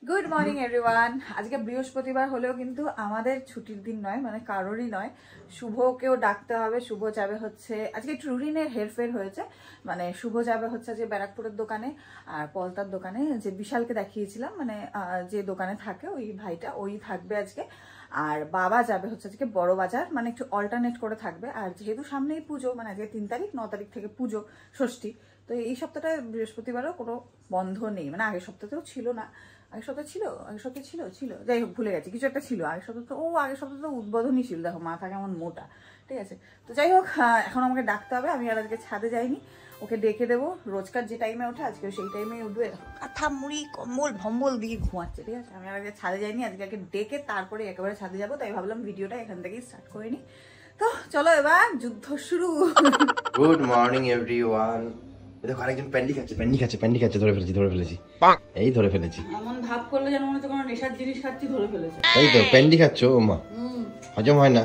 Good morning everyone. আজকে বৃহস্পতিবার হলেও কিন্তু আমাদের ছুটির দিন নয়, মানে কারোরই নয়। শুভকেও ডাকতে হবে। শুভ যাবে হচ্ছে আজকে একটু রুটিনের হেরফের হয়েছে, মানে শুভ যাবে হচ্ছে যে ব্যারাকপুরের দোকানে আর পলতার দোকানে, যে বিশালকে দেখিয়েছিলাম, মানে যে দোকানে থাকে ওই ভাইটা, ওই থাকবে আজকে। আর বাবা যাবে হচ্ছে আজকে বড় বাজার, মানে একটু অল্টারনেট করে থাকবে। আর যেহেতু সামনেই পুজো, মানে আজকে 3 তারিখ, 9 তারিখ থেকে পুজো, ষষ্ঠী, তো এই সপ্তাহটায় বৃহস্পতিবারও কোনো বন্ধ নেই। মানে আগের সপ্তাহতেও ছিল না, আগের সপ্তাহে ছিল, যাই হোক ভুলে গেছি, কিছু একটা ছিল আগের সপ্তাহে। তো আগের সপ্তাহে তো উদ্বোধনই ছিল, দেখো মাথা কেমন মোটা, ঠিক আছে। তো যাই হোক, এখন আমাকে ডাকতে হবে। আমি আর আজকে ছাদে যাইনি, ওকে ডেকে দেবো। রোজকার যে টাইমে ওঠে আজকে সেই টাইমেই উঠবে, কাঁথা মুড়ি কম্বল ভম্বল দিয়ে ঘুমাচ্ছে, ঠিক আছে। আমি আর আজকে ছাদে যাইনি, আজকে ডেকে তারপরে একেবারে ছাদে যাবো। তাই ভাবলাম ভিডিওটা এখান থেকেই স্টার্ট করে নি। তো চলো এবার যুদ্ধ শুরু। Good morning everyone. দেখো আরেকজন প্যান্ডি খাচ্ছে, ধরে ফেলেছি এই ধরে ফেলেছি। এমন ভাব করলে যেন মনে হচ্ছে কোনো নেশার জিনিস খাচ্ছি, ধরে ফেলেছে। এই তো প্যান্ডি খাচ্ছ, ও মা হজম হয় না,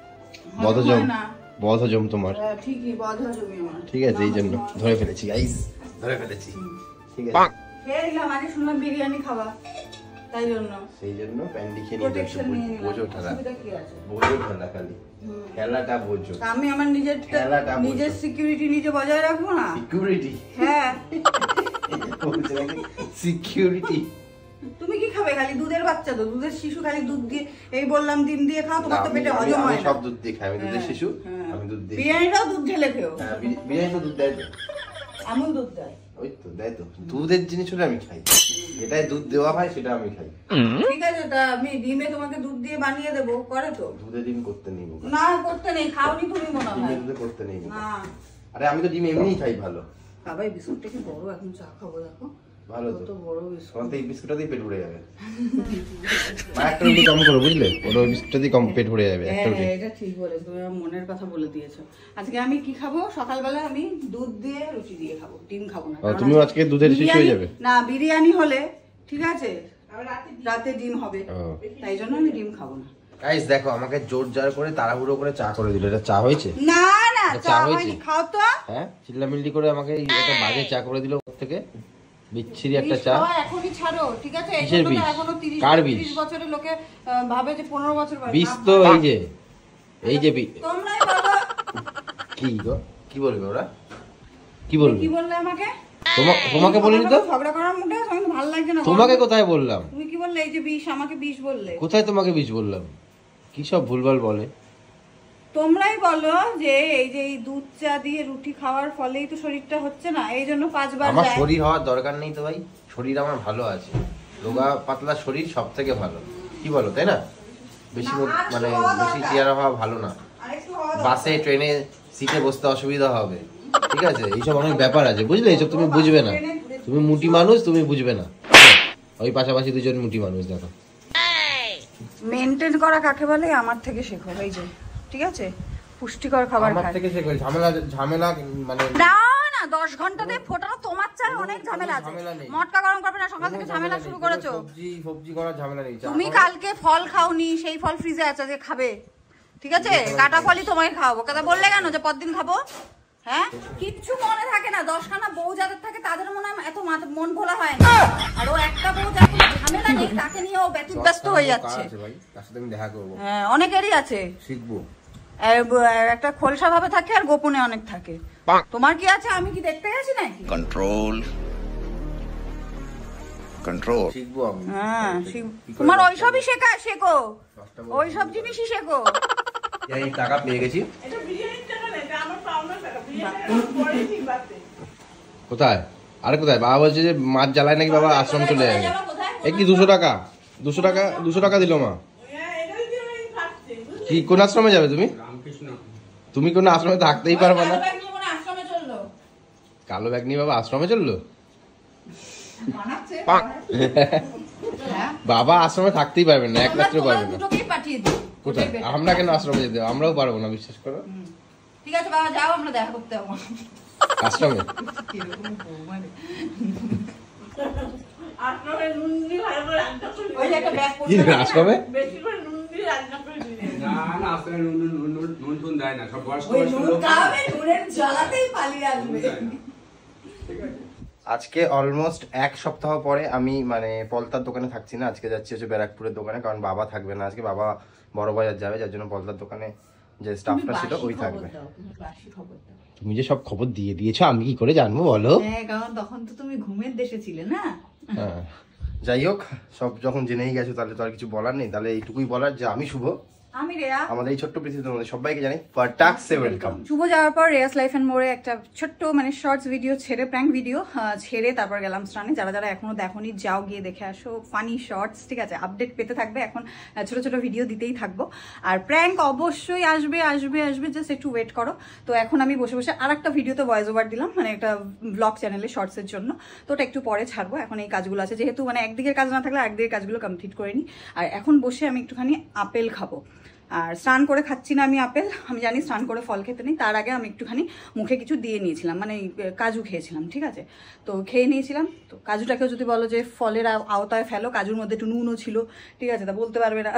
বদহজম তোমার। ঠিকই, বদহজমই আমার। ঠিক আছে, এই জন্য ধরে ফেলেছি গাইস, ধরে ফেলেছি। ঠিক আছে, খেয়ে নিলাম, আগে শুনলাম বিরিয়ানি খাওয়া, তাই জন্য সেই জন্য প্যান্ডি খেয়ে নিয়ে বোঝো ঠালা, বোঝো ঠালা, খালি খেলাটা বোঝো। আমি আমার নিজের সিকিউরিটি নিজে বজায় রাখবো না। সিকিউরিটি? হ্যাঁ সিকিউরিটি। তুমি কি খাবে? খালি দুধের বাচ্চা তো, দুধের শিশু, খালি দুধ দিয়ে, এই বললাম ডিম দিয়ে খাও, তোমার তো পেটে হজম হয় না। সব দুধ দিয়ে খাই, আমি দুধের শিশু, আমি দুধ দিয়ে। বিরিয়ানিটাও দুধ ঢেলে খেও। হ্যাঁ, বিরিয়ানি তো দুধ দেয় তো, আমুল দুধ দেয়। ওই তো দেয় তো, দুধের জিনিস হলে আমি খাই, যেটাই দুধ দেওয়া হয় সেটা আমি খাই। ঠিক আছে, তা আমি ডিমে তোমাকে দুধ দিয়ে বানিয়ে দেবো, করে তো? দুধে ডিম করতে নেই না, করতে নেই, খাওনি তুমি মনে হয়। ডিমে দুধে করতে নেই না, আরে আমি তো ডিম এমনিই খাই। ভালো বাবা, এই বিস্কুটটা কি বড়, এখন চা খাবো, দেখো ভালো তো বড় বিস্কুট। তোমার তো এই বিস্কুটটা দিয়ে পেট ভরে যাবে। একটা রুটি কম করো, বুঝলে, ওর বিস্কুটটা দিয়ে কম পেট ভরে যাবে একটা রুটি। এটা ঠিক বলে, তুমি মনের কথা বলে দিয়েছো। আজকে আমি কি খাবো? সকালবেলা আমি দুধ দিয়ে রুটি দিয়ে খাবো, ডিম খাবো না। তুমিও আজকে দুধের শিশু হয়ে যাবে? না, বিরিয়ানি হলে ঠিক আছে, রাতে ডিম হবে, তাই জন্য আমি ডিম খাবো না। গাইস দেখো, আমাকে জোর জার করে তাড়াহুড়ো করে চা করে দিল। এটা চা হয়েছে? না না, চা হয়নি, খাও তো। হ্যাঁ, চিল্লামিল্লি করে আমাকে একটা বাজে চা করে দিল থেকে, বিচ্ছিরি একটা চা। এখনই ছাড়ো, ঠিক আছে? কিসের বিষ? এখনো 30 বছরের লোকে ভাবে যে 15 বছর বয়স। বিষ তো এই যে তোমরাই বলো। কি গো, কি বলবে ওরা? কি বলবে? কি বললে আমাকে? তোমাকে বলিনি তো। ঝগড়া করার মুডে আমার ভালো লাগছে না। তোমাকে কোথায় বললাম? তুমি কি বললে? এই যে বিষ, আমাকে বিষ বললে। কোথায় তোমাকে বিষ বললাম? কি সব ভুলভাল বলে। তোমরাই বলো যে এই যে এই দুধ চা দিয়ে রুটি খাওয়ার ফলেই তো শরীরটা হচ্ছে না, এই জন্য 5 বার। আমার শরীর হওয়ার দরকার নেই তো ভাই, শরীর আমার ভালো আছে। রোগা পাতলা শরীর সব থেকে ভালো, কি বলো, তাই না? বেশি মানে বেশি চেয়ারা হওয়া ভালো না। বাসে ট্রেনে সিটে বসতে অসুবিধা হবে, ঠিক আছে? এইসব অনেক ব্যাপার আছে, বুঝলে? এইসব তুমি বুঝবে না, তুমি মুটি মানুষ, তুমি বুঝবে না। ওই পাশাপাশি দুজন মুটি মানুষ, দেখো। মেইনটেইন করা কাকে বলে আমার থেকে শেখো, এই যে, ঠিক আছে? পুষ্টিকর খাবার খাও। আমার থেকে শেখো। ঝামেলা মানে না 10 ঘন্টাতে ফোটানো তোমার চাই, অনেক ঝামেলা আছে। মটকা গরম করবে না, সকাল থেকে ঝামেলা শুরু করেছো। সবজি করার ঝামেলা নেই। তুমি কালকে ফল খাওনি, সেই ফল ফ্রিজে আছে, যে খাবে, ঠিক আছে? কাটা ফলই তোমায় খাওয়াবো। কথা বললে কেন যে পরদিন খাবো? হ্যাঁ, কিচ্ছু মনে থাকে না। 10খানা বউ যাদের থাকে তাদের মনে হয় এত মন ভোলা হয় না। আর ও একটা বউ যার কোনো ঝামেলা নেই, তাকে নিয়ে ও ব্যস্ত হয়ে যাচ্ছে। তার সাথে আমি দেখা করবো। হ্যাঁ, অনেকেরই আছে, শিখবো। একটা খোলসা ভাবে থাকে আর গোপনে অনেক থাকে। তোমার কি আছে? আমি কি দেখতে গেছি নাকি? কন্ট্রোল শিখবো আমি। হ্যাঁ, তোমার ওইসবই শেখো, ওইসব জিনিসই শেখো। এই টাকা পেয়ে গেছি। কোথায়? আরে কোথায়? বাবা বলছে যে মাছ জ্বালায় নাকি, বাবা আশ্রম চলে যাবে। এই কি 200 টাকা দিল মা। কি কোন আশ্রমে যাবে তুমি? তুমি কোন আশ্রমে থাকতেই পারবে না। কালো ব্যাগ নিয়ে বাবা আশ্রমে চললো? বাবা আশ্রমে থাকতেই পারবেন না, একমাত্র পারবেন না। কোথায়? আমরা কেন আশ্রমে যেতে? আমরাও পারবো না, বিশ্বাস করো। ঠিক আছে বাবা, যাও, আমরা দেখা করতে যাবো আশ্রমে। আশ্রমে আজকে অলমোস্ট 1 সপ্তাহ পরে আমি মানে পলতার দোকানে থাকছি না, আজকে যাচ্ছি হচ্ছে ব্যারাকপুরের দোকানে, কারণ বাবা থাকবে না আজকে, বাবা বড় বাজার যাবে, যার জন্য পলতার দোকানে যে স্টাফটা ছিল ওই থাকবে। তুমি যে সব খবর দিয়ে দিয়েছো আমি কি করে জানবো বলো? হ্যাঁ, কারণ তখন তো তুমি ঘুমের দেশে ছিলে না। হ্যাঁ, যাই হোক, সব যখন জেনেই গেছো তাহলে তো আর কিছু বলার নেই। তাহলে এইটুকুই বলার যে আমি শুভ, আমি রেয়া, আমাদের এই ছোট্ট পৃথিবীতে তোমাদের সবাইকে জানাই ফাটাক্সে ওয়েলকাম। শুভ যাওয়ার পর রেয়াস লাইফ এন্ড মোরে একটা ছোট্ট মানে শর্টস ভিডিও ছেড়ে, প্র্যাঙ্ক ভিডিও ছেড়ে তারপর গেলাম স্নানে। যারা যারা এখনো দেখোনি যাও গিয়ে দেখে আসো, ফানি শর্টস, ঠিক আছে? আপডেট পেতে থাকবে, এখন ছোট ছোট ভিডিও দিতেই থাকবো। আর প্র্যাঙ্ক অবশ্যই আসবে আসবে আসবে, জাস্ট একটু ওয়েট করো। তো এখন আমি বসে বসে আর একটা ভিডিওতে ভয়েস ওভার দিলাম, মানে একটা ব্লগ চ্যানেলে শর্টসের জন্য। তো ওটা একটু পরে ছাড়বো, এখন এই কাজগুলো আছে, যেহেতু মানে একদিকের কাজ না থাকলে একদিকের কাজগুলো কমপ্লিট করে নিই। আর এখন বসে আমি একটুখানি আপেল খাবো। আর স্নান করে খাচ্ছি না আমি আপেল, আমি জানি স্নান করে ফল খেতে নেই, তার আগে আমি একটুখানি মুখে কিছু দিয়ে নিয়েছিলাম, মানে কাজু খেয়েছিলাম, ঠিক আছে? তো খেয়ে নিয়েছিলাম। তো কাজুটাকেও যদি বলো যে ফলের আওতায় ফেলো, কাজুর মধ্যে একটু নুনও ছিল, ঠিক আছে? তা বলতে পারবে না,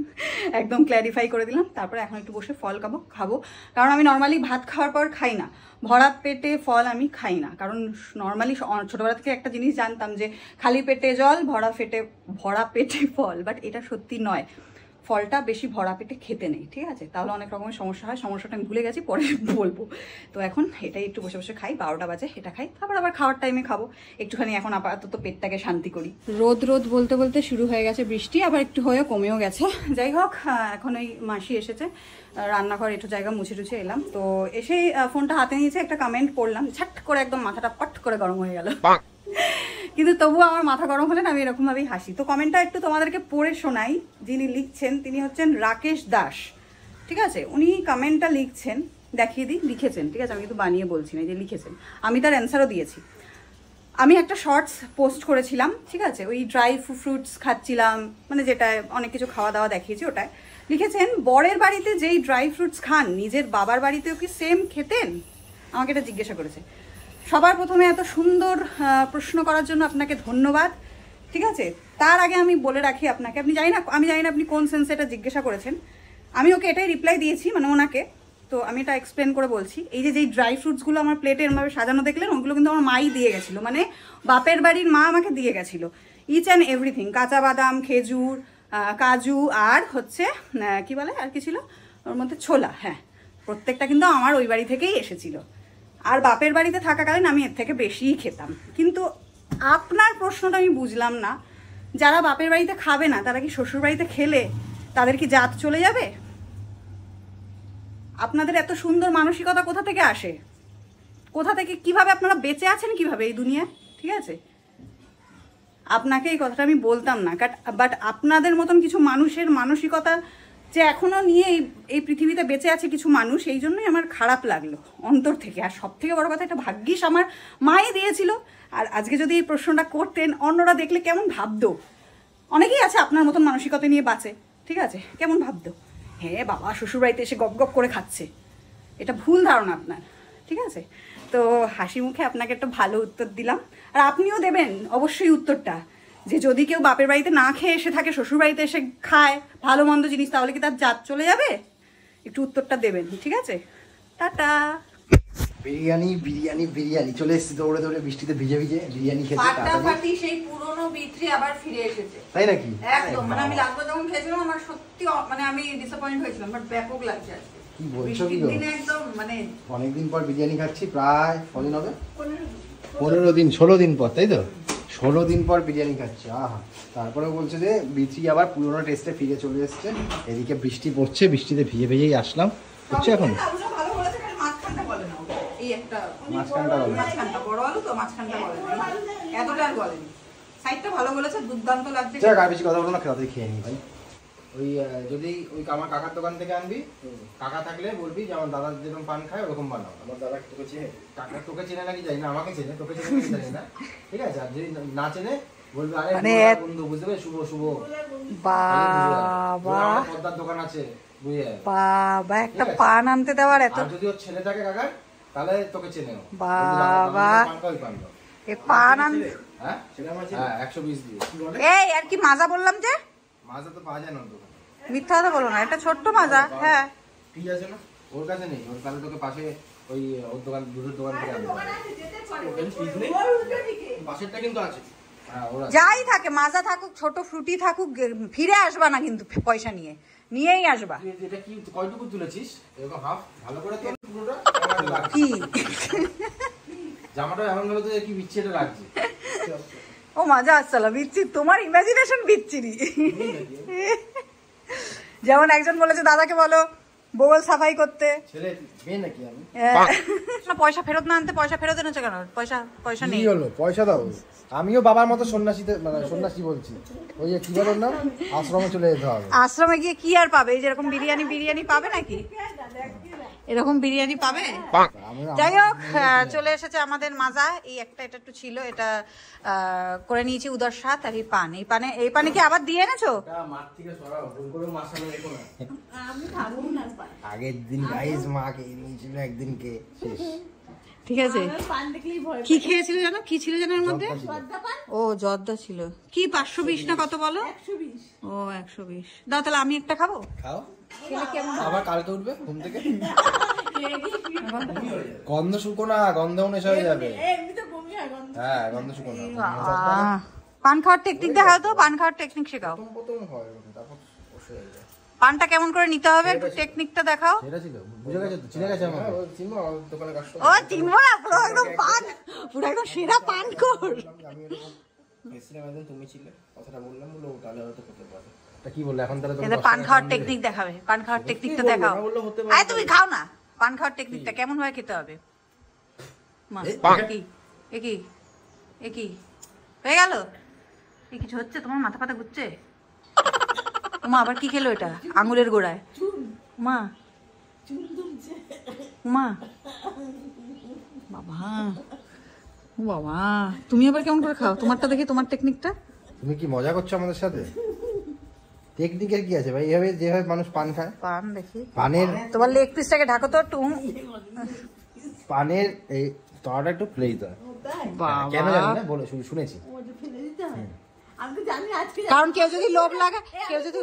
একদম ক্ল্যারিফাই করে দিলাম। তারপরে এখন একটু বসে ফল খাবো, কারণ আমি নর্মালি ভাত খাওয়ার পর খাই না, ভরা পেটে ফল আমি খাই না। কারণ নর্মালি ছোটবেলা থেকে একটা জিনিস জানতাম যে খালি পেটে জল, ভরা পেটে ফল, বাট এটা সত্যি নয়। ফলটা বেশি ভরা পেটে খেতে নেই, ঠিক আছে? তাহলে অনেক রকমের সমস্যা হয়, সমস্যাটা আমি ভুলে গেছি, পরে বলবো। তো এখন এটাই একটু বসে বসে খাই, 12টা বাজে, এটা খাই, তারপর আবার খাওয়ার টাইমে খাবো একটুখানি। এখন আপাতত পেটটাকে শান্তি করি। রোদ বলতে বলতে শুরু হয়ে গেছে বৃষ্টি, আবার একটু হয়ে কমেও গেছে। যাই হোক, এখন ওই মাসি এসেছে, রান্নাঘর একটু জায়গা মুছে টুছে এলাম। তো এসেই ফোনটা হাতে নিয়েছে, একটা কমেন্ট করলাম, ঝাট করে একদম মাথাটা পট করে গরম হয়ে গেল। কিন্তু তবুও আমার মাথা গরম হলে আমি এরকমভাবেই হাসি। তো কমেন্টটা একটু তোমাদেরকে পড়ে শোনাই। যিনি লিখছেন তিনি হচ্ছেন রাকেশ দাস, ঠিক আছে? উনি কমেন্টটা লিখছেন, দেখিয়ে দিই, লিখেছেন, ঠিক আছে? আমি কিন্তু বানিয়ে বলছি না, যে লিখেছেন। আমি তার অ্যান্সারও দিয়েছি। আমি একটা শর্টস পোস্ট করেছিলাম, ঠিক আছে? ওই ড্রাই ফ্রুটস খাচ্ছিলাম, মানে যেটা অনেক কিছু খাওয়া দাওয়া দেখিয়েছি, ওটায় লিখেছেন, বরের বাড়িতে যেই ড্রাই ফ্রুটস খান নিজের বাবার বাড়িতেও কি সেম খেতেন? আমাকে এটা জিজ্ঞাসা করেছে। সবার প্রথমে এত সুন্দর প্রশ্ন করার জন্য আপনাকে ধন্যবাদ, ঠিক আছে? তার আগে আমি বলে রাখি আপনাকে, আমি জানি না আপনি কোন সেন্সে এটা জিজ্ঞাসা করেছেন। আমি ওকে এটাই রিপ্লাই দিয়েছি, মানে ওনাকে। তো আমি এটা এক্সপ্লেন করে বলছি। এই যে যেই ড্রাই ফ্রুটসগুলো আমার প্লেটে এরমভাবে সাজানো দেখলেন, ওগুলো কিন্তু আমার মাই দিয়ে গেছিলো, মানে বাপের বাড়ির মা আমাকে দিয়ে গেছিলো। ইচ অ্যান্ড এভরিথিং, কাঁচা বাদাম, খেজুর, কাজু, আর হচ্ছে কি বলে, আর কি ছিল ওর মধ্যে, ছোলা। হ্যাঁ, প্রত্যেকটা কিন্তু আমার ওই বাড়ি থেকেই এসেছিলো। আর বাপের বাড়িতে থাকাকালীন আমি এর থেকে বেশিই খেতাম। কিন্তু আপনার প্রশ্নটা আমি বুঝলাম না, যারা বাপের বাড়িতে খাবে না তারা কি শ্বশুর বাড়িতে খেলে তাদের কি জাত চলে যাবে? আপনাদের এত সুন্দর মানসিকতা কোথা থেকে আসে? কোথা থেকে, কিভাবে আপনারা বেঁচে আছেন কিভাবে এই দুনিয়ায়, ঠিক আছে? আপনাকে এই কথাটা আমি বলতাম না, বাট আপনাদের মতন কিছু মানুষের মানসিকতা যে এখনো নিয়ে এই পৃথিবীতে বেঁচে আছে কিছু মানুষ, এই জন্যই আমার খারাপ লাগলো অন্তর থেকে। আর সব থেকে বড় কথা, এটা ভাগ্যিস আমার মাই দিয়েছিল। আর আজকে যদি এই প্রশ্নটা করতেন, অন্যরা দেখলে কেমন ভাবতো? অনেকেই আছে আপনার মতন মানসিকতা নিয়ে বাঁচে, ঠিক আছে? কেমন ভাবতো, হ্যাঁ বাবা শ্বশুরবাড়িতে এসে গপ গপ করে খাচ্ছে। এটা ভুল ধারণা আপনার, ঠিক আছে? তো হাসি মুখে আপনাকে একটা ভালো উত্তর দিলাম, আর আপনিও দেবেন অবশ্যই উত্তরটা, যে যদি কেউ বাপের বাড়িতে না খেয়ে এসে থাকে, শ্বশুর বাড়িতে এসে খায় ভালো মন্দ জিনিস, তাহলে কি তার জাত চলে যাবে? একটু উত্তরটা দেবেন, ঠিক আছে? টাটা। বিরিয়ানি চলে এসেছি দৌড়ে দৌড়ে, বৃষ্টিতে ভিজে বিরিয়ানি খেতে। ফাটাফাটি সেই পুরনো বিথ্রি আবার ফিরে এসেছে, তাই নাকি? একদম, মানে আমি লাস্টবার যখন খেয়েছিলাম আমার সত্যি মানে আমি ডিসঅ্যাপয়েন্ট হয়েছিলাম, বাট ব্যাপক লাগছে আজকে। কি বলছো কি গো? একদম মানে অনেকদিন পর বিরিয়ানি খাচ্ছি, প্রায় কদিন হবে? 15 দিন 16 দিন পর, তাই তো? 16 দিন পর বিরিয়ানি খাচ্ছি। আহা, তারপরে বলছে যে বিচি আবার পুরোনো টেস্টে ফিরে চলে এসছে। এদিকে বৃষ্টি পড়ছে, বৃষ্টিতে ভিজেই আসলাম। হচ্ছে এখন মাঝখানটা বলে, মাঝখানটা বড় আলু তো, মাঝখানটা বলে না, এতটা আর বলেনি। সাইডটা ভালো বলেছে, দুর্দান্ত লাগছে। যাক, আর বেশি কথা বলো না, তাড়াতাড়ি খেয়ে নি ভাই। ওই যদি ওই আমার কাকার দোকান থেকে আনবি, কাকা থাকলে বলবি যে আমার দাদা যেরকম পান খায় ওরকম বানাও। আমার দাদা তোকে চেনে, কাকা তোকে চেনে নাকি জানি না, আমাকে চেনে, তোকে চেনে নাকি জানি না, ঠিক আছে? আর যদি না চেনে বলবি আরে বন্ধু, বুঝতে পারবে? শুভ বাবা, পদ্মার দোকান আছে, বুঝে বাবা, একটা পান আনতে দেওয়ার এত। আর যদি ওর ছেলে থাকে কাকার, তাহলে তোকে চেনে বাবা। এই পান আন, হ্যাঁ ছেলে আমার চেনে, 120 দিয়ে। এই আর কি মাজা বললাম যে? মাজা তো পাওয়া যায় না দোকানে। মিথ্যা কথা বলো না, এটা ছোট্ট মাজা। হ্যাঁ ঠিক আছে না, ওর কাছে নেই, ওর কাছে তোকে পাশে ওই ওর দোকান দুধের দোকান থেকে বাসেরটা কিন্তু আছে। যাই থাকে, মাজা থাকুক, ছোট ফ্রুটি থাকুক, ফিরে আসবা না কিন্তু পয়সা নিয়েই আসবা। এটা কি কয়টুকু তুলেছিস? এরকম হাফ ভালো করে তোল পুরোটা। কি জামাটা এমন ভাবে তো কি বিচ্ছিটা লাগছে। ও মজা আসছিল, বিচ্ছিরি, তোমার ইমাজিনেশন বিচ্ছিরি। যেমন একজন বলেছে দাদাকে বলো বগল সাফাই করতে, ছেলে মেয়ে নাকি আমি? পয়সা ফেরত না আনতে, পয়সা ফেরত এনেছে কেন? পয়সা নেই হলো, পয়সা দাও। আমিও বাবার মতো সন্ন্যাসীতে, মানে সন্ন্যাসী বলছি, ওই যে কি বলেন না, আশ্রমে চলে যেতে হবে। আশ্রমে গিয়ে কি আর পাবে? যেরকম বিরিয়ানি পাবে নাকি? এরকম বিরিয়ানি পাবে? যাই হোক, চলে এসেছে আমাদের মাজা। এই একটা, এটা একটু ছিল, এটা করে নিয়েছি উদর সাথ। আর এই পানে কি আবার দিয়ে এনেছো? আগের দিন গাইস মা কে নিয়েছিল একদিনকে, শেষ। ঠিক আছে, কি খেয়েছিল জানো? কি ছিল জানো এর মধ্যে? ও জর্দা ছিল। কি 520 না কত বলো? 120। ও 120 দাও, তাহলে আমি একটা খাবো। খাও, আবার কালকে উঠবে ঘুম থেকে। গন্ধ শুকো না, গন্ধ নেশা হয়ে যাবে। হ্যাঁ, গন্ধ শুকো না। পান খাওয়ার টেকনিক দেখাও তো, পান খাওয়ার টেকনিক শেখাও। প্রথম হয়, তারপর বসে যায়। পানটা কেমন করে নিতে হবে একটু টেকনিকটা দেখাও। সেটা ছিল, বুঝে গেছে তো, চিনে গেছে আমাকে। চিনবো, দোকানে কাস্টমার। ও চিনবো না, পুরো একদম পান, পুরো একদম সেরা পান কর। আমি এরকম এসে একদিন তুমি ছিলে, কথাটা বললাম, বললো তাহলে হয়তো হতে পারে। তা কি বললে এখন? তাহলে এটা পান খাওয়ার টেকনিক দেখাবে, পান খাওয়ার টেকনিকটা দেখাও। আয় তুমি খাও না, পান খাওয়ার টেকনিকটা কেমন ভাবে খেতে হবে। মা কি হয়ে গেল? এই কিছু হচ্ছে? তোমার মাথা পাতা ঘুরছে? মা আবার কি খেলো এটা? আঙুলের গোড়ায় মা, মা বাবা, ও বাবা, তুমি আবার কেমন করে খাও? তোমারটা দেখি, তোমার টেকনিকটা। তুমি কি মজা করছো আমাদের সাথে? টেকনিকের কি আছে ভাই? এভাবে যেভাবে মানুষ পান খায়। পান দেখি, পানের তোমার লেগ পিসটাকে ঢাকো তো একটু। পানের এই তলাটা একটু ফেলে দিতে হয়। কেন জানি না, বলে শুনেছি। কারণ কেউ যদি লোভ লাগে, কেউ যদি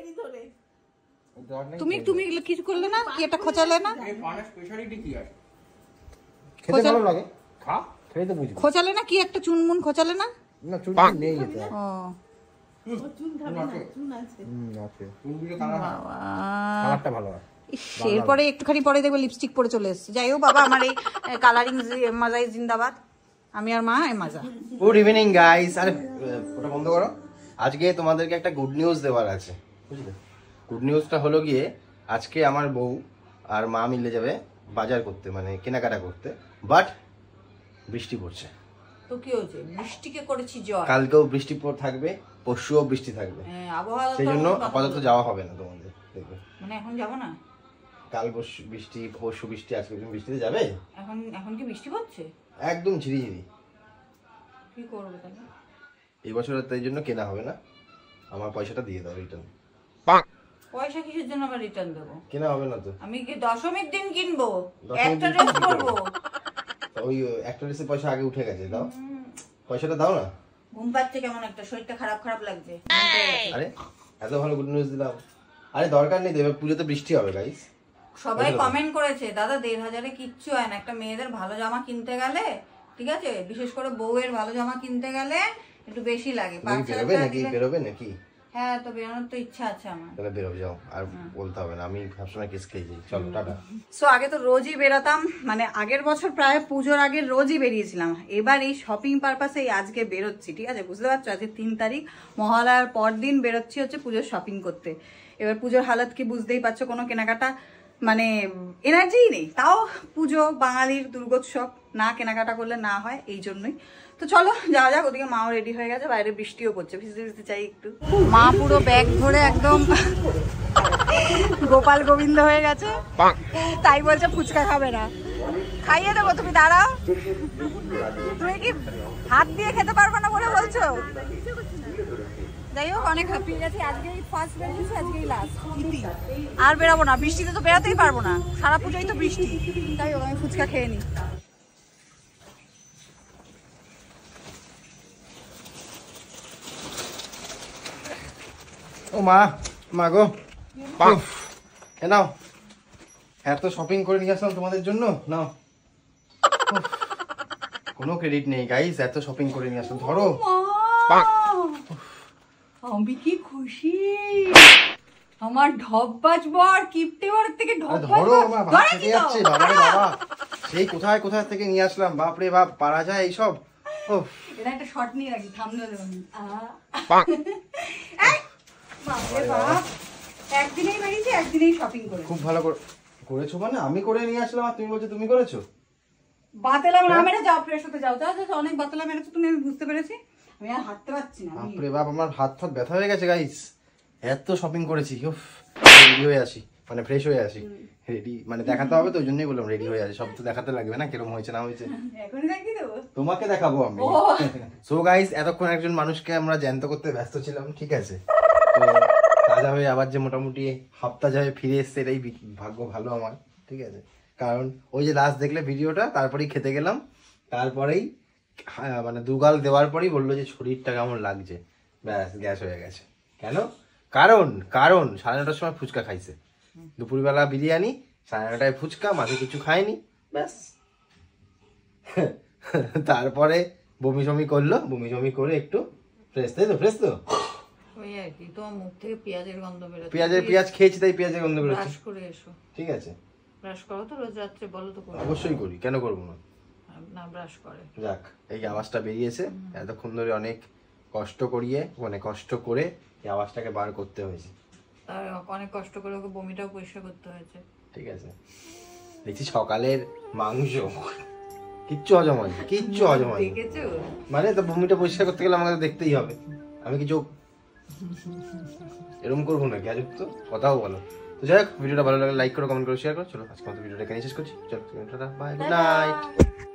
তুমি কিছু করলে না, কি একটা খোঁচালে না, খেতে ভালো লাগে, খা, খেয়ে তো বুঝবি। খোঁচালে না কি একটা চুনমুন খোঁচালে না? না, চুন নেই এতে। ও কালারটা ভালো হয়। এরপরে একটুখানি পরে দেখবে লিপস্টিক পরে চলে এসছে। যাই হোক বাবা, আমার এই কালারিং মাজাই জিন্দাবাদ। আমি আর মা এই মাজা। Good evening guys. আরে ওটা বন্ধ করো। আজকে তোমাদেরকে একটা গুড নিউজ দেওয়ার আছে, বুঝলে? গুড নিউজটা হলো গিয়ে, আজকে আমার বউ আর মা মিলে যাবে বাজার করতে, মানে কেনাকাটা করতে। বাট বৃষ্টি পড়ছে। তো কি হয়েছে? বৃষ্টিকে করেছি জয়। কালকেও বৃষ্টি থাকবে, পরশুও বৃষ্টি থাকবে। আবহাওয়া সেই জন্য আপাতত যাওয়া হবে না তোমাদের, দেখবে। মানে এখন যাবো না? কাল বৃষ্টি, পরশু বৃষ্টি, আজকে তুমি বৃষ্টিতে যাবে? এখন কি বৃষ্টি পড়ছে? একদম ঝিরিঝিরি। কি করবে তাহলে? এই বছর তাই জন্য কেনা হবে না। আমার পয়সাটা দিয়ে দাও, রিটার্ন। পয়সা কিসের জন্য আবার রিটার্ন দেবো? কেনা হবে না তো। আমি কি দশমীর দিন কিনবো? একটা ড্রেস করবো। ওই একটা ড্রেসের পয়সা আগে উঠে গেছে, দাও পয়সাটা, দাও না। ঘুম পাচ্ছে কেমন একটা, শরীরটা খারাপ লাগছে। আরে এত ভালো গুড নিউজ দিলাম। আরে দরকার নেই দেবে, পুজোতে বৃষ্টি হবে গাইস। সবাই কমেন্ট করেছে, দাদা 1500-এ কিচ্ছু হয় না। একটা মেয়েদের ভালো জামা কিনতে গেলে, ঠিক আছে, বিশেষ করে বউয়ের ভালো জামা কিনতে গেলে একটু বেশি লাগে। বেরোবে নাকি? হ্যাঁ, তো বেরোনোর তো ইচ্ছা আছে আমার। তাহলে বেরো, যাও, আর বলতে হবে না, আমি সবসময় কেস খেয়ে যাই। চলো টাটা। সো আগে তো রোজই বেরোতাম, মানে আগের বছর প্রায় পুজোর আগে রোজই বেরিয়েছিলাম। এবার এই শপিং পারপাসে আজকে বেরোচ্ছি, ঠিক আছে, বুঝতে পারছো? আজকে 3 তারিখ, মহালয়ার পর দিন বেরোচ্ছি হচ্ছে পুজোর শপিং করতে। এবার পুজোর হালত কি বুঝতেই পারছো, কোনো কেনাকাটা মানে এনার্জিই নেই। তাও পুজো বাঙালির দুর্গোৎসব, না কেনাকাটা করলে না হয়, এই জন্যই। তো চলো যাওয়া যাক। ওদিকে মাও রেডি হয়ে গেছে, বাইরে বৃষ্টিও পড়ছে, ভিজতে চাই একটু। মা পুরো ব্যাগ ধরে একদম গোপাল গোবিন্দ হয়ে গেছে, তাই বলছে ফুচকা খাবে না। খাইয়ে দেবো, তুমি দাঁড়াও। তুমি কি হাত দিয়ে খেতে পারবে না বলে বলছো? যাই হোক, অনেক হ্যাপি আছি। আজকেই ফার্স্ট বেরিয়েছি, আজকেই লাস্ট। আর বেরাবো না, বৃষ্টিতে তো বেরাতেই পারবো না, সারা পুজোই তো বৃষ্টি। তাই হোক, আমি ফুচকা খেয়ে নিই। ও মা, মা গো, এ নাও এত শপিং করে নিয়ে আসলাম তোমাদের জন্য, নাও। উফ, কোনো ক্রেডিট নেই গাইস, এত শপিং করে নিয়ে আসলাম। ধরো। আমি কি খুশি, আমার ঢপবাজ বর, কিপটে বর থেকে আরে ঢপবাজ ধরো, বর। আমার ভাত ধরে খেতে কি যাচ্ছে, দাও? বাবা রে বাবা। সেই কোথায় কোথায় থেকে নিয়ে আসলাম, বাপ রে বাপ, পারা যায় এইসব? উফ, এটা একটা শট নিয়ে রাখি, থামলে দেবো আমি। বাপরে বাপ, একদিনেই বেরিয়েছি, একদিনেই শপিং করে। খুব ভালো করেছো। মানে আমি করে নিয়ে আসলাম আর তুমি বলছো তুমি করেছো? বাতেলা না মেরে যাও, ফ্রেশ হতে যাও। যাও যাও, অনেক বাতেলা মেরেছো তুমি, আমি বুঝতে পেরেছি। আমি আর হাঁটতে পারছি না। আমি বাপরে বাপ, আমার হাত ফাত ব্যথা হয়ে গেছে গাইস, এত শপিং করেছি। উফ, রেডি হয়ে আসি, মানে ফ্রেশ হয়ে আসি। রেডি মানে দেখাতে হবে তো, ওই জন্যই বললাম রেডি হয়ে আসি। সব তো দেখাতে লাগবে না কিরকম হয়েছে না হয়েছে, এখনই দেখিয়ে দেবো। তোমাকে দেখাবো আমি। ও। সো গাইস, এতক্ষণ একজন মানুষকে আমরা জ্যান্ত করতে ব্যস্ত ছিলাম, ঠিক আছে? তো তাজা হয়ে আবার যে মোটামুটি হাফতা যাবে ফিরে এসছে, এটাই ভাগ্য ভালো আমার, ঠিক আছে? কারণ ওই যে লাস্ট দেখলে ভিডিওটা, তারপরেই খেতে গেলাম, তারপরেই মানে দুগাল দেওয়ার পরেই বললো যে শরীরটা কেমন লাগছে, ব্যাস গ্যাস হয়ে গেছে। কেন? কারণ 9:30টার সময় ফুচকা খাইছে, দুপুরবেলা বিরিয়ানি, 9:30টায় ফুচকা, মাঝে কিছু খায়নি, ব্যাস। তারপরে বমি সমি করলো, বমি সমি করে একটু ফ্রেশ, তাই তো? ফ্রেশ তো? ওই আর কি, তোমার মুখ থেকে পেঁয়াজের গন্ধ বেরোচ্ছে। পেঁয়াজ খেয়েছি তাই পেঁয়াজের গন্ধ বেরোচ্ছে। ব্রাশ করে এসো। ঠিক আছে, ব্রাশ করো তো রোজ রাত্রে, বলো তো করো। অবশ্যই করি, কেন করবো না? না, ব্রাশ করে। যাক, এই আওয়াজটা বেরিয়েছে, এতক্ষণ ধরে অনেক কষ্ট করিয়ে, মানে কষ্ট করে এই আওয়াজটাকে বার করতে হয়েছে। তার অনেক কষ্ট করে ওকে বমিটাও পরিষ্কার করতে হয়েছে। ঠিক আছে, দেখছি সকালের মাংস কিচ্ছু হজম হয়নি, কিচ্ছু হজম হয়নি। দেখেছো? মানে তো বমিটা পরিষ্কার করতে গেলে আমাকে তো দেখতেই হবে, আমি কিছু এরকম করবো না, গ্যাজুক তো কথাও বলো। তো যাই হোক, ভিডিওটা ভালো লাগলে লাইক করো, কমেন্ট করো, শেয়ার করো। চলো আজকে মতো ভিডিওটা এখানে শেষ করছি। চলো বাই, গুড নাইট।